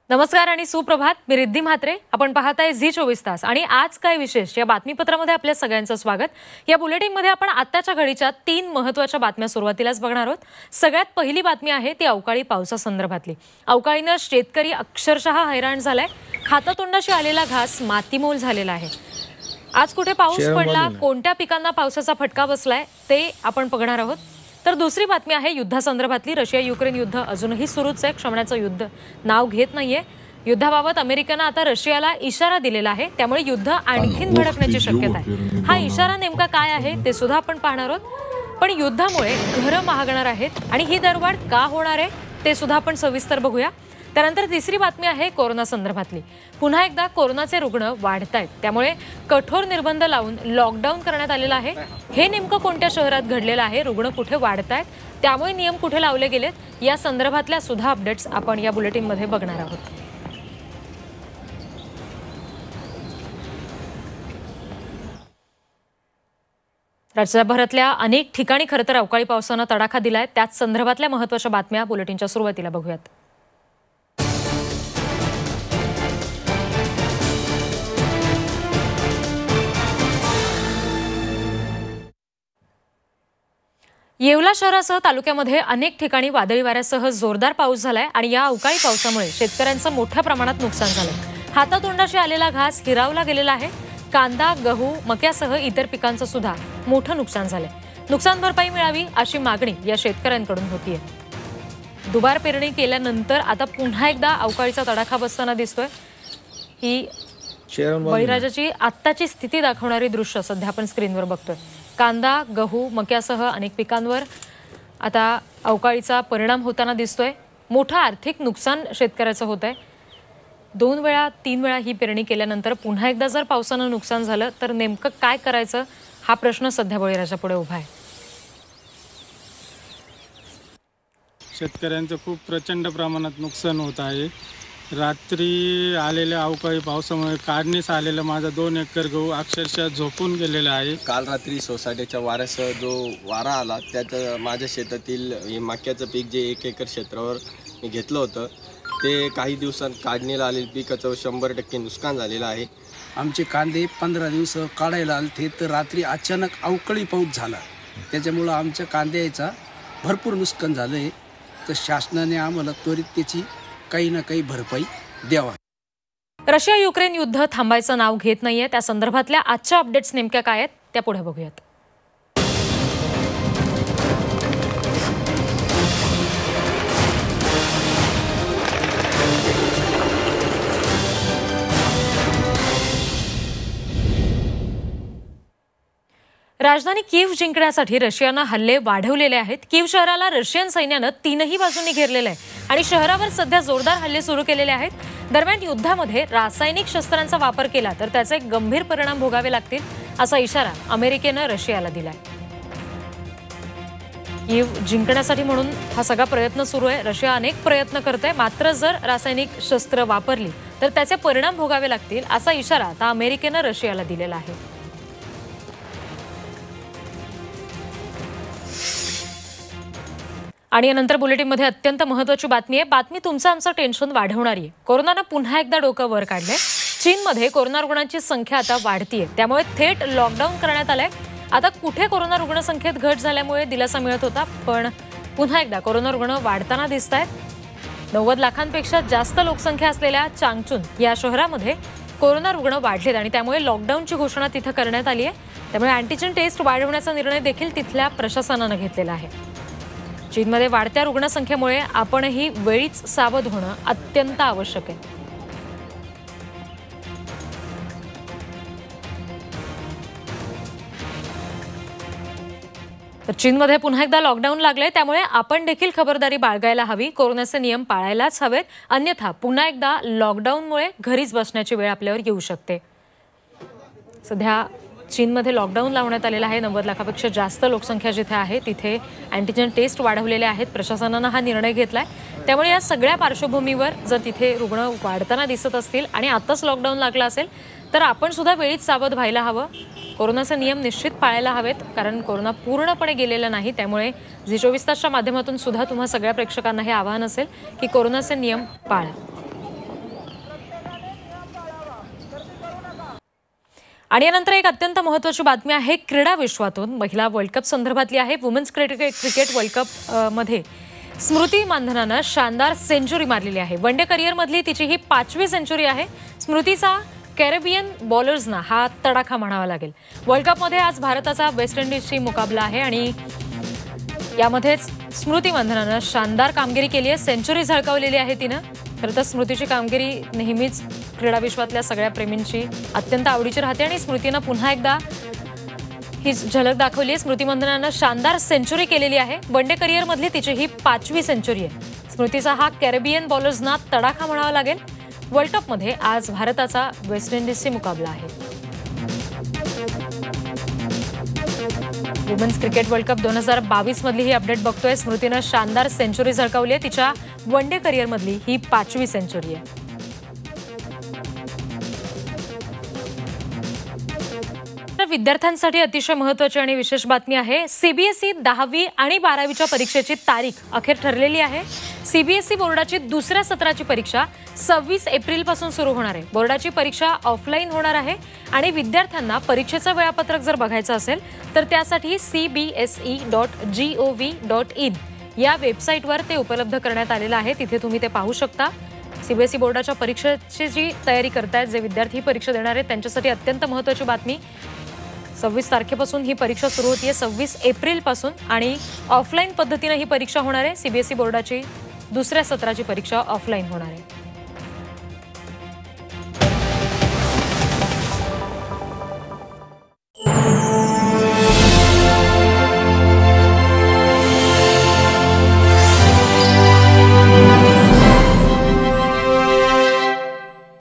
नमस्कार आणि सुप्रभात. मी रिद्धी म्हात्रे. आपण पाहताय झी 24 तास आणि आज काय विशेष या बातमीपत्रामध्ये आपल्या सगळ्यांचं स्वागत. या बुलेटिनमध्ये आपण आत्ताच्या घडीच्या 3 महत्त्वाच्या बातम्या सुरुवातीलाच बघणार आहोत. सगळ्यात पहिली बातमी आहे ती अवकाळी पावसासंदर्भातली. अवकाळीनं शेतकरी अक्षरशः हैराण झालाय. हातातोंडाशी आलेला घास मातीमोल झालेला आहे. आज कुठे पाऊस पडला, कोणत्या पिकांना पावसाचा फटका बसलाय ते आपण बघणार आहोत. तर दुसरी बातमी आहे युद्धासंदर्भातली. रशिया युक्रेन युद्ध अजूनही सुरूच आहे. क्षमण्याचं युद्ध नाव घेत नाहीये. युद्धाबाबत अमेरिकेनं आता रशियाला इशारा दिलेला आहे, त्यामुळे युद्ध आणखीन भडकण्याची शक्यता आहे. हा इशारा नेमका काय आहे ते सुद्धा आपण पाहणार आहोत. पण युद्धामुळे घरं महागणार आहेत आणि ही दरवाढ का होणार आहे ते सुद्धा आपण सविस्तर बघूया. त्यानंतर तिसरी बातमी आहे कोरोना संदर्भातली. पुन्हा एकदा कोरोनाचे रुग्ण वाढतायत, त्यामुळे कठोर निर्बंध लावून लॉकडाऊन करण्यात आलेलं आहे. हे नेमकं कोणत्या शहरात घडलेलं आहे, रुग्ण कुठे वाढतायत, त्यामुळे नियम कुठे लावले गेलेत, या संदर्भातल्या सुद्धा अपडेट्स आपण या बुलेटिनमध्ये बघणार आहोत. राज्यभरातल्या अनेक ठिकाणी खरं तर अवकाळी पावसानं तडाखा दिलाय. त्याच संदर्भातल्या महत्त्वाच्या बातम्या बुलेटिनच्या सुरुवातीला बघूयात. येवला शहरासह तालुक्यामध्ये अनेक ठिकाणी वादळी वाऱ्यासह जोरदार पाऊस झालाय आणि या अवकाळी पावसामुळे शेतकऱ्यांचं मोठ्या प्रमाणात नुकसान झालंय. हातातोंडाशी आलेला घास हिरावला गेलेला आहे. कांदा, गहू, मक्यासह इतर पिकांचं सुद्धा मोठं नुकसान झालंय. नुकसान भरपाई मिळावी अशी मागणी या शेतकऱ्यांकडून होतीये. दुबार पेरणी केल्यानंतर आता पुन्हा एकदा अवकाळीचा तडाखा बसताना दिसतोय. ही बळीराजाची आत्ताची स्थिती दाखवणारी दृश्य सध्या आपण स्क्रीनवर बघतोय. कांदा, गहू, मक्यासह अनेक पिकांवर आता अवकाळीचा परिणाम होताना दिसतोय. मोठं आर्थिक नुकसान शेतकऱ्याचं होत आहे. 2 वेळा 3 वेळा ही पेरणी केल्यानंतर पुन्हा एकदा जर पावसानं नुकसान झालं तर नेमकं काय करायचं हा प्रश्न सध्या बळीराजापुढे उभा आहे. शेतकऱ्यांचं खूप प्रचंड प्रमाणात नुकसान होत आहे. रात्री आलेल्या अवकाळी पावसामुळे काढणीस आलेला माझा 2 एकर गहू अक्षरशः झोपून गेलेला आहे. काल रात्री सोसायटीच्या वाऱ्यासह जो वारा आला त्यात माझ्या शेतातील हे मक्याचं पीक जे 1 एकर क्षेत्रावर मी घेतलं होतं ते काही दिवसांत काढणीला आलेलं पिकाचं 100% नुकसान झालेलं आहे. आमचे कांदे 15 दिवस काढायला आले तर रात्री अचानक अवकाळी पाऊस झाला, त्याच्यामुळं आमच्या कांद्याचा भरपूर नुकसान झालं आहे. तर शासनाने आम्हाला त्वरित त्याची काही ना काही भरपाई द्यावा. रशिया युक्रेन युद्ध थांबायचं नाव घेत नाहीये. त्या संदर्भातल्या आजच्या अपडेट्स नेमक्या काय आहेत त्या पुढे बघूयात. राजधानी कीव जिंकण्यासाठी रशियानं हल्ले वाढवलेले आहेत. कीव शहराला रशियन सैन्यानं 3ही बाजूंनी घेरलेलं आहे आणि शहरावर सध्या जोरदार हल्ले सुरू केलेले आहेत. दरम्यान युद्धामध्ये रासायनिक शस्त्रांचा वापर केला तर त्याचे गंभीर परिणाम भोगावे लागतील असा इशारा अमेरिकेनं रशियाला दिलाय. कीव जिंकण्यासाठी म्हणून हा सगळा प्रयत्न सुरू आहे. रशिया अनेक प्रयत्न करते, मात्र जर रासायनिक शस्त्र वापरली तर त्याचे परिणाम भोगावे लागतील असा इशारा आता अमेरिकेनं रशियाला दिलेला आहे. आणि यानंतर बुलेटिनमध्ये अत्यंत महत्त्वाची बातमी आहे. बातमी तुमचं आमचं टेन्शन वाढवणारी आहे. कोरोनानं पुन्हा एकदा डोकं वर काढलंय. चीनमध्ये कोरोना रुग्णांची संख्या आता वाढतीये, त्यामुळे थेट लॉकडाऊन करण्यात आलंय. आता कुठे कोरोना रुग्णसंख्येत घट झाल्यामुळे दिलासा मिळत होता, पण पुन्हा एकदा कोरोना रुग्ण वाढताना दिसत आहेत. 90 लाखांपेक्षा जास्त लोकसंख्या असलेल्या चांगचून या शहरामध्ये कोरोना रुग्ण वाढलेत आणि त्यामुळे लॉकडाऊनची घोषणा तिथं करण्यात आली आहे. त्यामुळे अँटीजन टेस्ट वाढवण्याचा निर्णय देखील तिथल्या प्रशासनानं घेतलेला आहे. चीनमध्ये वाढत्या रुग्णसंख्येमुळे आपणही वेळीच सावध होणं अत्यंत आवश्यक आहे. तर चीनमध्ये पुन्हा एकदा लॉकडाऊन लागले, त्यामुळे आपण देखील खबरदारी बाळगायला हवी. कोरोनाचे नियम पाळायलाच हवेत, अन्यथा पुन्हा एकदा लॉकडाऊनमुळे घरीच बसण्याची वेळ आपल्यावर येऊ शकते. सध्या चीनमध्ये लॉकडाऊन लावण्यात आलेला आहे. 90 लाखापेक्षा जास्त लोकसंख्या जिथे आहे तिथे अँटीजन टेस्ट वाढवलेले आहेत. प्रशासनानं हा निर्णय घेतलाय. त्यामुळे या सगळ्या पार्श्वभूमीवर जर तिथे रुग्ण वाढताना दिसत असतील आणि आताच लॉकडाऊन लागला असेल तर आपण सुद्धा वेळीच सावध व्हायला हवं. कोरोनाचे नियम निश्चित पाळायला हवेत, कारण कोरोना पूर्णपणे गेलेला नाही. त्यामुळे झी 24 तासच्या माध्यमातून सुद्धा तुम्हा सगळ्या प्रेक्षकांना हे आवाहन असेल की कोरोनाचे नियम पाळा. आणि यानंतर एक अत्यंत महत्त्वाची बातमी आहे क्रीडा विश्वातून. महिला वर्ल्ड कप संदर्भातली आहे. वुमेन्स क्रिकेट वर्ल्ड कप मध्ये स्मृती मानधनानं शानदार सेंचुरी मारलेली आहे. वन डे करिअरमधली तिची ही 5वी सेंचुरी आहे. स्मृतीचा कॅरेबियन बॉलर्सना हा तडाखा म्हणावा लागेल. वर्ल्ड कपमध्ये आज भारताचा वेस्ट इंडिजशी मुकाबला आहे आणि यामध्येच स्मृती मानधनानं शानदार कामगिरी केली आहे. सेंचुरी झळकावलेली आहे तिनं. खरं तर स्मृतीची कामगिरी नेहमीच क्रीडा विश्वातल्या सगळ्या प्रेमींची अत्यंत आवडीची राहते आणि स्मृतीनं पुन्हा एकदा ही झलक दाखवली आहे. स्मृती मानधनानं शानदार सेंचुरी केलेली आहे. वन डे करिअरमधली तिची ही 5वी सेंचुरी आहे. स्मृतीचा हा कॅरेबियन बॉलर्सना तडाखा म्हणावा लागेल. वर्ल्ड कपमध्ये आज भारताचा वेस्ट इंडिजशी मुकाबला आहे. वुमेन्स क्रिकेट वर्ल्ड कप 2022 मधली ही अपडेट बघतोय. स्मृतीनं शानदार सेंचुरी झळकावली आहे. तिच्या वन डे करिअरमधली ही 5वी सेंचुरी आहे. विद्यार्थ्यांसाठी अतिशय महत्त्वाची आणि विशेष बातमी आहे. सीबीएसई 10वी आणि 12वीच्या परीक्षेची तारीख अखेर ठरलेली आहे. सीबीएसई बोर्डाची दुसऱ्या सत्राची परीक्षा 26 एप्रिलपासून सुरू होणार आहे. बोर्डाची परीक्षा ऑफलाईन होणार आहे आणि विद्यार्थ्यांना परीक्षेचं वेळापत्रक जर बघायचं असेल तर त्यासाठी cbse.gov.in या वेबसाईटवर ते उपलब्ध करण्यात आलेलं आहे. तिथे तुम्ही ते पाहू शकता. सीबीएसई बोर्डाच्या परीक्षेची जी तयारी करतायत जे विद्यार्थी परीक्षा देणार आहेत त्यांच्यासाठी अत्यंत महत्त्वाची बातमी. 26 तारखेपासून ही परीक्षा सुरू होतीये. 26 एप्रिलपासून आणि ऑफलाईन पद्धतीने ही परीक्षा होणार आहे. सीबीएसई बोर्डाची दुसऱ्या सत्राची परीक्षा ऑफलाईन होणार आहे.